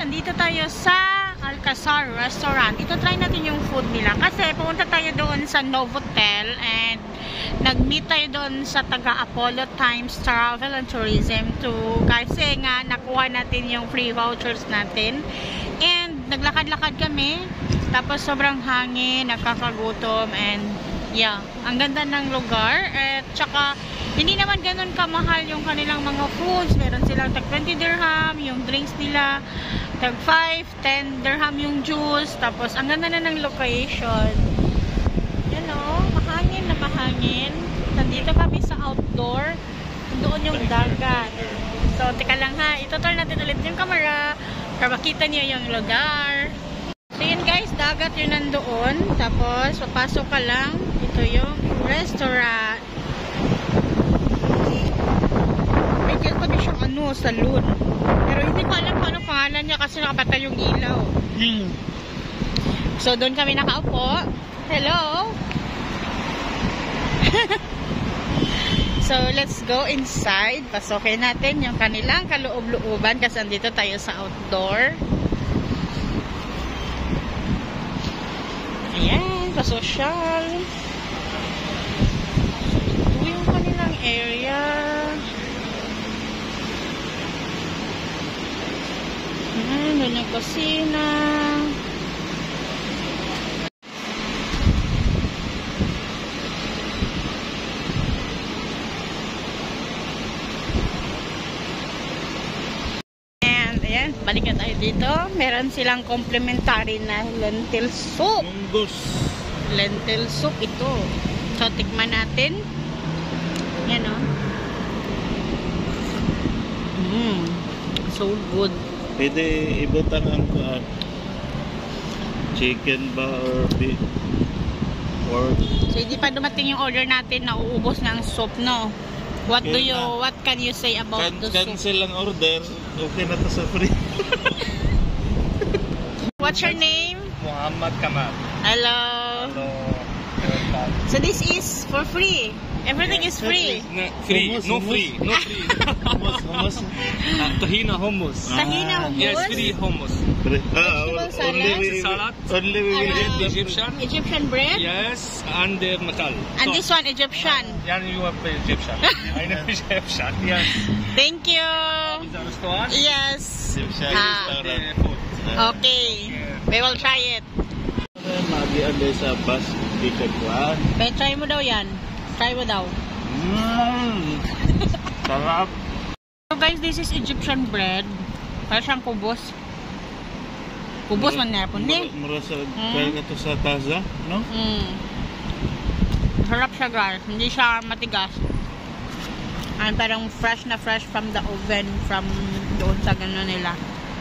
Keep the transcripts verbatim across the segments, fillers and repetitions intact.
andito tayo sa Qasr restaurant. Ito try natin yung food nila kasi pumunta tayo doon sa Novotel and nag-meet tayo doon sa taga Apollo Times Travel and Tourism to kasi nga nakuha natin yung free vouchers natin and naglakad-lakad kami tapos sobrang hangin, nakakagutom and yeah, ang ganda ng lugar at saka hindi naman ganun kamahal yung kanilang mga foods. Meron silang tag twenty dirham, yung drinks nila tag five, ten dirham yung juice. Tapos ang ganda na ng location. Yan o, mahangin na mahangin. Nandito kami sa outdoor. Doon yung dagat. So, teka lang ha. Itutur natin ulit yung camera para makita niyo yung lugar. So, yun guys, dagat yun nandoon. Tapos, papasok ka lang. Ito yung restaurant. May kaya siyang ano, saloon. Pero hindi ko alam kung anong pangalan niya kasi nakapatay yung ilaw. Hmm. So, doon kami nakaupo. Hello! So, let's go inside. Pasokin natin yung kanilang kaloob-looban kasi andito tayo sa outdoor. Ayan, pasosyal. Ito yung kanilang area. Ayan, doon yung kusina. Balik na tayo dito. Meron silang complimentary na lentil soup. Munggos. Lentil soup ito. So, tikman natin. Yan o. Mmm. So good. Pwede ibutang ang uh, chicken ba or beef? Or... So, hindi pa dumating yung order natin na uubos na ang soup, no? What do you, what can you say about Can, the cancel soup? Cancel ang order. Okay na to sa free. What's your name? Muhammad Kamal. Hello. Hello. So this is for free. Everything is free. No, free. Hummus, No hummus. free. No free. Hummus, hummus. Uh, tahina hummus. Tahina Ah. hummus? Yes, free hummus. Free. Ah, Vegetable salad? only we, Salad? only we will Around. get Egyptian. Egyptian bread? Yes, and uh, metal. And this one Egyptian. Yeah, you are Egyptian. I know Egyptian. Yes. Thank you. Is the restaurant? Yes. Egyptian Ah. The restaurant. food. Okay. We will try it. Magi-ande sa bus ticket one. Pero try mo daw yan. Try mo daw. Mmm. Sarap. So guys, this is Egyptian bread. Para siyang kubos. Kubos man na po ni. Mura sa kaya ka to sa Taza, no? Mm. Sarap siya guys. Hindi siya matigas. And parang fresh na fresh from the oven from doon sa gano'n nila.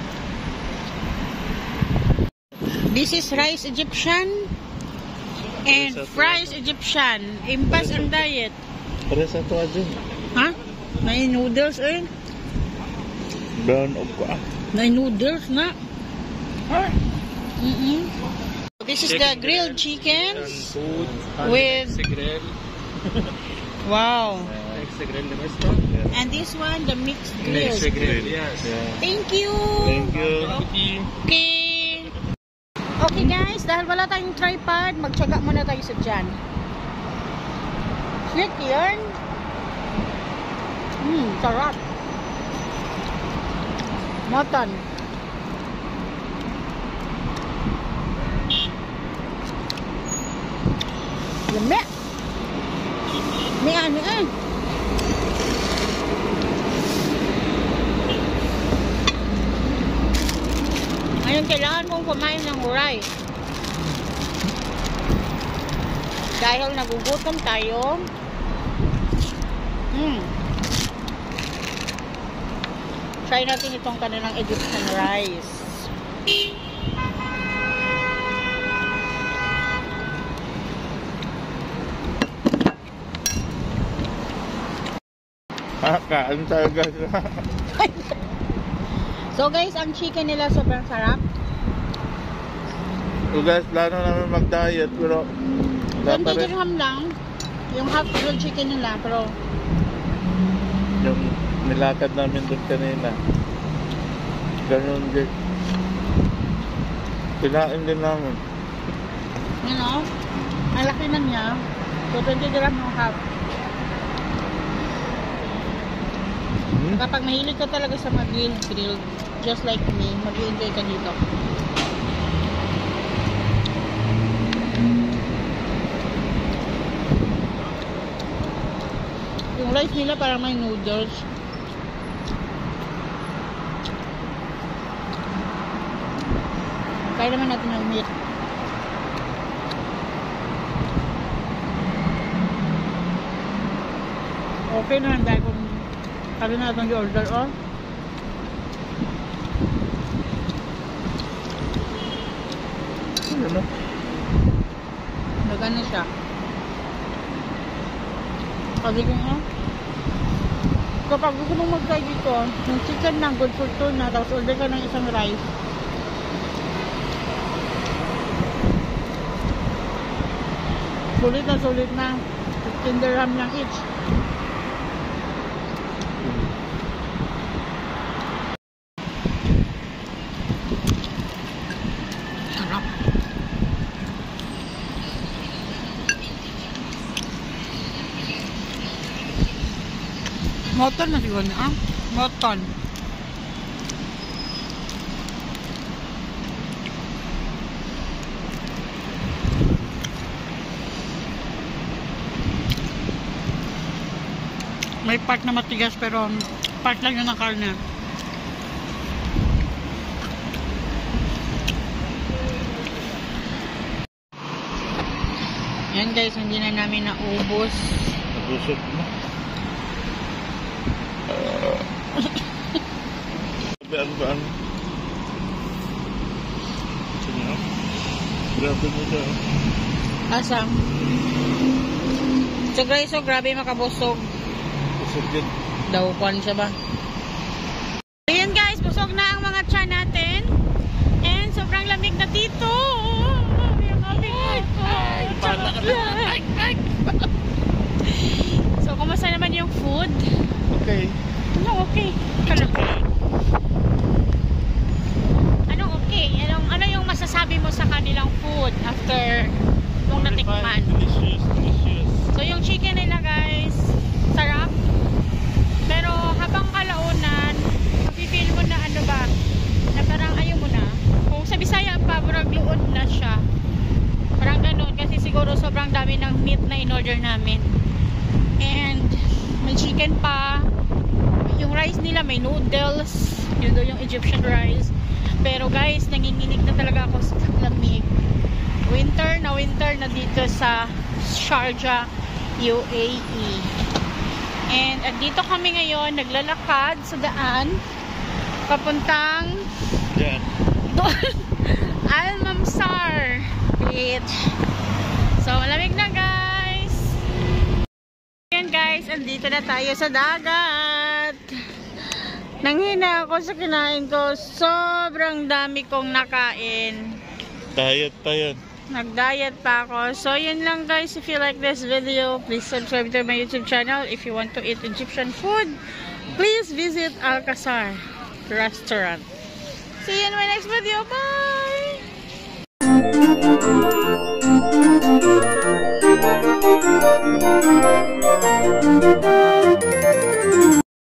This is rice Egyptian and fries Egyptian. Impas ang diet. Para sa to aja. Ha? May noodles eh. Brown og pa. May noodles na. Ah. Mm-mm. This is the grilled chickens with grill. wow. Next grill the restaurant. And this one the mixed grilled. Next grill. Yes. Yeah. Thank you. Thank you. Okay. Okay guys, dahil wala tayong tripod, magtyaga muna tayo sa dyan. Slick yarn. Mmm, sarap. Mutton. Lami. May ano eh. Ngayon, kailangan mong kumain ng rice. Dahil nagugutom tayo. Hmm. Try natin itong kanilang Egyptian rice. Ah, kaan talaga. So guys, ang chicken nila sobrang sarap. So guys, plano namin mag-diet pero twenty dirham lang yung half grilled chicken nila, pero yung nilakad namin doon kanina ganun din. Kinain din namin. You know? Ang laki na niya. So, twenty dirham yung half. Hmm? Kapag mahilig ka talaga sa mag-grill, grill, just like me, mag-enjoy ka dito. Yung rice nila parang may noodles. Kaya naman natin yung meat. Okay naman dahil kung kali natin yung order on. Ano? Nagano siya. Kasi kung oh, kapag gusto mong mag-try dito, yung chicken na good for two na, tapos order ka ng isang rice. Sulit na sulit na. fifteen dirham lang each. Sarap. Moton na siguro na ah. Moton. May part na matigas pero part lang yun ng karne. Yan guys, hindi na namin naubos. Nabusog na. Uh, ano ba ano? Grabe mo siya. Asam. So guys, so grabe makabusog. Busog din. Daw kwan siya ba? Ayan guys, busog na ang mga tiyan natin. And sobrang lamig na dito. Yung aming ay, ay, ay. So, kumusta naman yung food? Okay. Ano okay? Ano? Anong okay? Anong, ano yung masasabi mo sa kanilang food after mong natikman? Delicious, delicious. So, yung chicken nila guys, sarap. Pero habang kalaunan, mapipil mo na ano ba, na parang ayaw mo na. Kung sa Bisaya pa, parang luod na siya. Parang ganun, kasi siguro sobrang dami ng meat na in-order namin. And may chicken pa. Yung rice nila may noodles. Yun doon yung Egyptian rice. Pero guys, nanginginig na talaga ako sa lamig. Winter na winter na dito sa Sharjah, U A E. And andito kami ngayon, naglalakad sa daan papuntang Yan. doon Al-Mamsar Beach. So, malamig na guys. Ayan guys, andito na tayo sa dagat. Nanghina ako sa kinain ko. Sobrang dami kong nakain. Diet pa yan. Nag-diet pa ako. So, yun lang guys. If you like this video, please subscribe to my YouTube channel. If you want to eat Egyptian food, please visit Al-Qasr restaurant. See you in my next video. Bye!